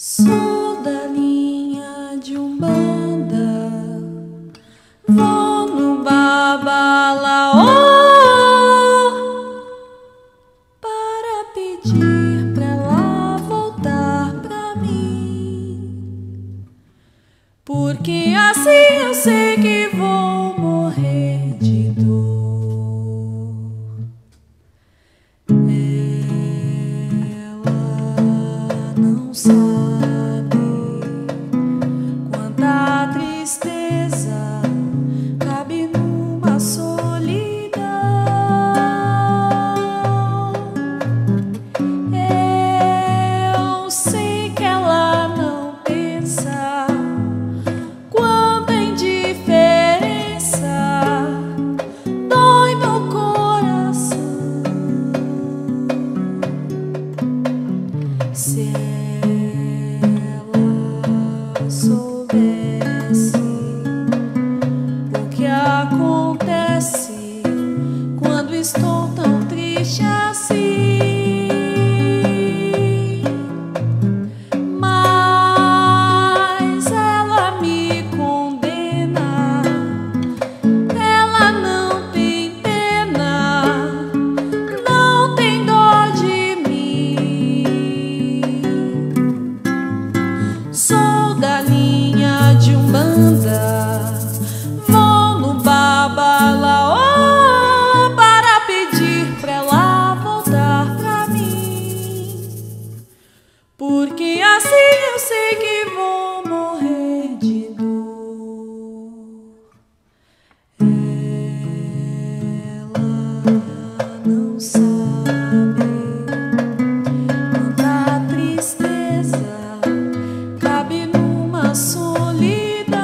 Sou da linha de Umbanda, vou no babalaô para pedir pra ela voltar pra mim, porque assim eu sei que vou morrer de dor. Ela não sabe quanta tristeza cabe numa solidão. Eu sei que ela não pensa quanta indiferença dói no coração. Se ela soubesse o que acontece quando estou tão triste assim, mas ela me condena, ela não tem pena, não tem dó de mim. Sou da linha de Umbanda, vou no babalaô para pedir pra ela voltar pra mim, porque assim eu sei que vou morrer de dor. Ela não sabe quanta tristeza cabe numa solidão.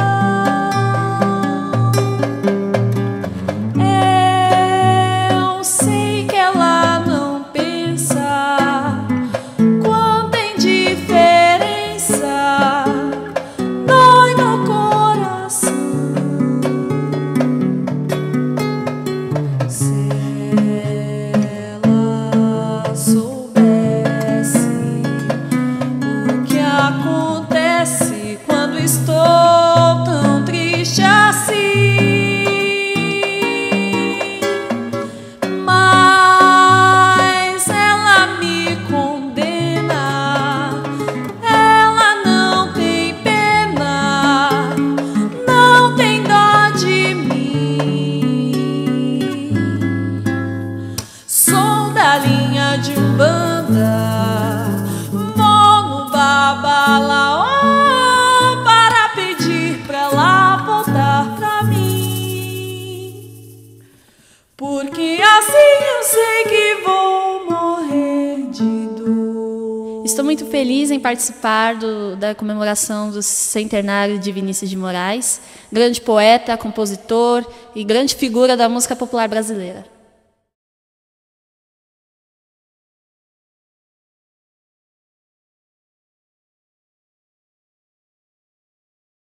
Eu sei que ela não pensa quanta indiferença dói no coração. Se ela soubesse o que acontece quando estou tão triste assim, mas ela me condena, ela não tem pena, não tem dó de mim. Sou da linha de Umbanda, vou no babalaô para pedir pra ela voltar pra mim, porque assim eu sei que vou morrer de dor. Estou muito feliz em participar da comemoração do centenário de Vinícius de Moraes, grande poeta, compositor e grande figura da música popular brasileira.